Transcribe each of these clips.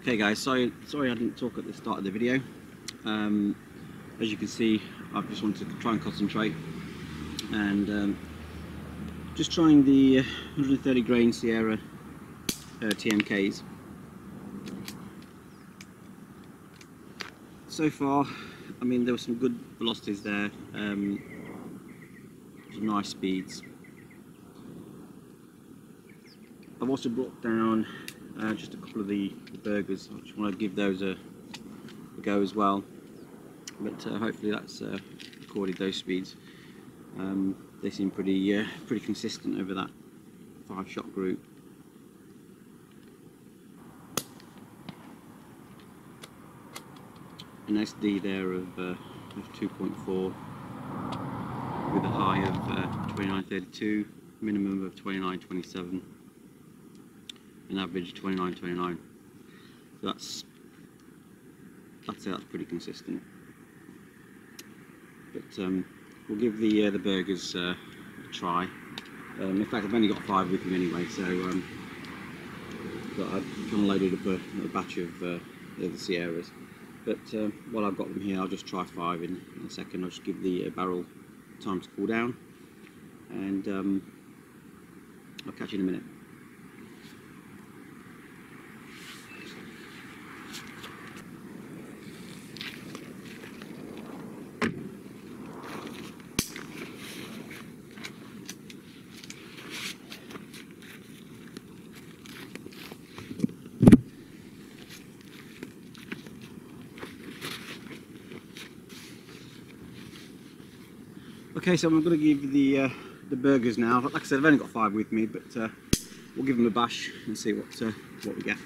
Okay guys, sorry I didn't talk at the start of the video. As you can see, I've just wanted to try and concentrate and just trying the 130 grain Sierra TMKs. So far, I mean, there were some good velocities there, some nice speeds. I've also brought down just a couple of the Bergers. I just want to give those a go as well, but hopefully that's recorded those speeds. They seem pretty consistent over that 5-shot group. An SD there of 2.4 with a high of 29.32, minimum of 29.27, an average 29.29. So that's pretty consistent. But we'll give the Bergers a try. In fact, I've only got 5 with them anyway, so I've unloaded up a batch of the Sierras. But while I've got them here, I'll just try 5 in a second. I'll just give the barrel time to cool down, and I'll catch you in a minute. Okay, so I'm going to give the Bergers now. Like I said, I've only got 5 with me, but we'll give them a bash and see what we get.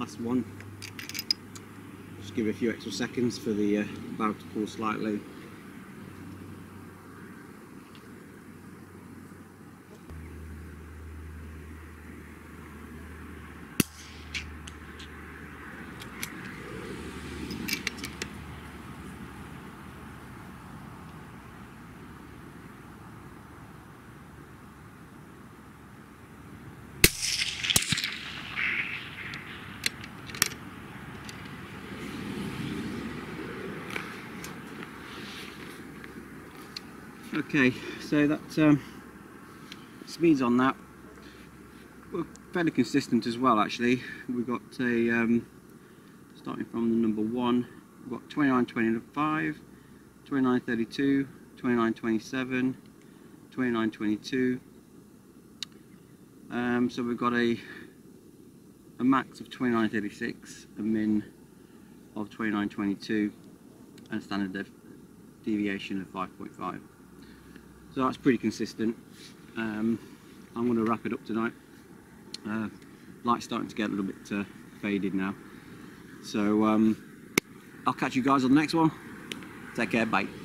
last one. Just give it a few extra seconds for the valve to cool slightly. Okay, so that speeds on that were fairly consistent as well. Actually, we've got a starting from the number 1, we've got 29.25, 29.32, 29.27, 29.22. So we've got a max of 29.36, a min of 29.22, and a standard deviation of 5.5. So that's pretty consistent. I'm going to wrap it up tonight. Light's starting to get a little bit faded now. So I'll catch you guys on the next one. Take care, bye.